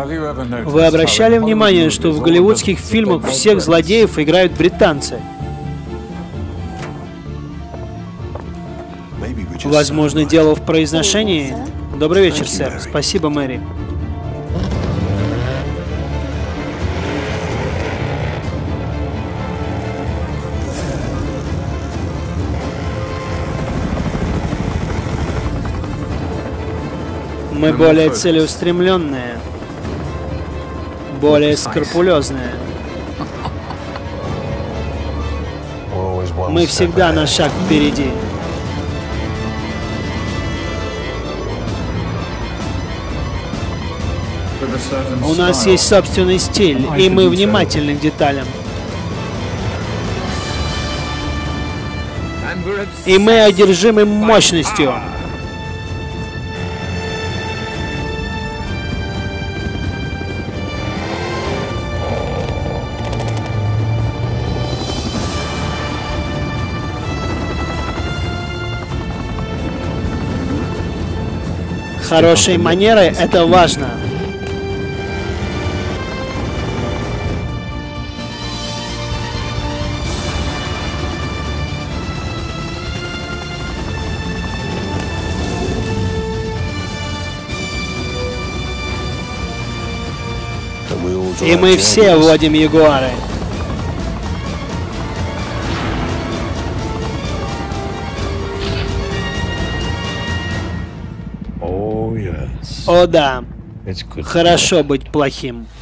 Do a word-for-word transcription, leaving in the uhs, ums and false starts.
Вы обращали внимание, что в голливудских фильмах всех злодеев играют британцы? Возможно, дело в произношении. Добрый вечер, сэр. Спасибо, Мэри. Мы более целеустремленные, более скрупулезные. Мы всегда на шаг впереди. У нас есть собственный стиль, и мы внимательны к деталям. И мы одержимы мощностью. Хорошие манеры — это важно. И мы все водим Ягуары. О да, хорошо быть плохим.